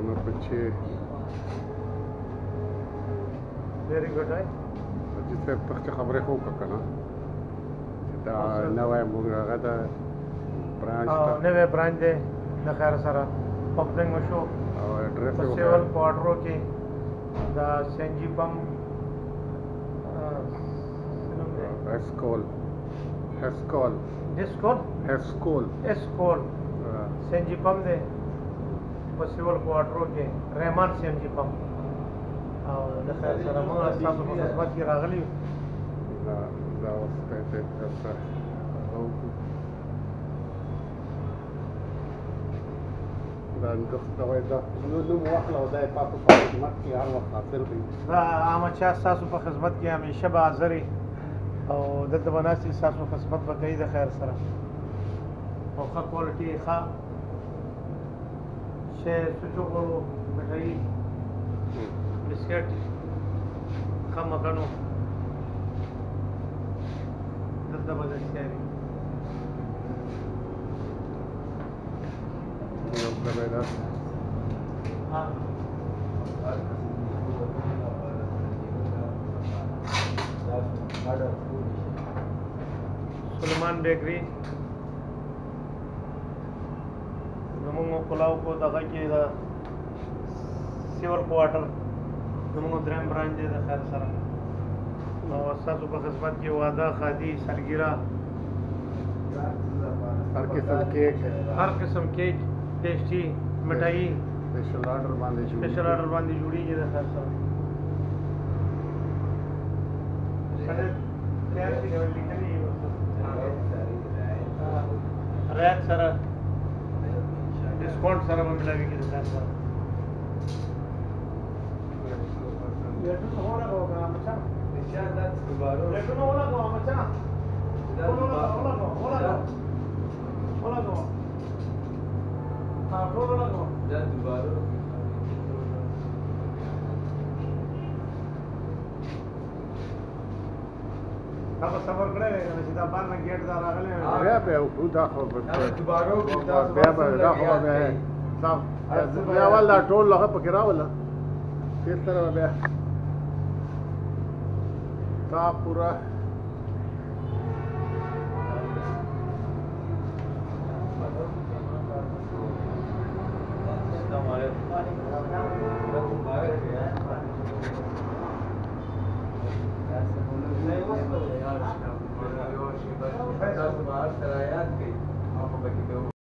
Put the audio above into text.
नंबर पे 6 very good है जिससे पक्ष खबरें हो करना दा नवा मुंगा दा ब्रांच नवे ब्रांच दे द खैर सारा ओपनिंग शो और एड्रेस सेवन क्वार्टरों के द CNG pump Haskole CNG pump दे सेवन क्वार्टरों के रहमान सेंजी पंप और द खैर सारा मुंगा सासु को खिदमत की रागली दा वस्ते ते دا نو واخله او دا تاسو په خدمت کې هر وخت حاصل وي دا عامه چا تاسو په خدمت کې همیشه به حاضرې او دلته به ناستې تاسو خدمت به کوي د خیر سره او ښه کوالټي ښه شی سوچوکو مټایي بسکټ ښه مکڼو دلته به دستیاب وي Sulaiman Bakery زمونږ کلاو کو دغه کې دا سیور کوارټر زمونږ دریم برانچ دی د خیر سره او ستاسو په خدمت کې واده خادي سالګرا هر قسم کیک پیسټي مټایي स्पेशल ऑर्डर باندې جوړیږي د خیر سره رعایت سره ډسکاونټ سره ملاوي کې د خیر سره لیټونه ولګوه مچا لیټونه ولګوه مچا ولګوه ټول ولګوه دا دوباره تاسو صبر کړئ چې دا بار نه گیټ دا راغلی بیا به او دا خو دوباره بیا به دا خو به صاحب بیا ولا ټول هغه پکې راولا تیر سره بیا تا پورا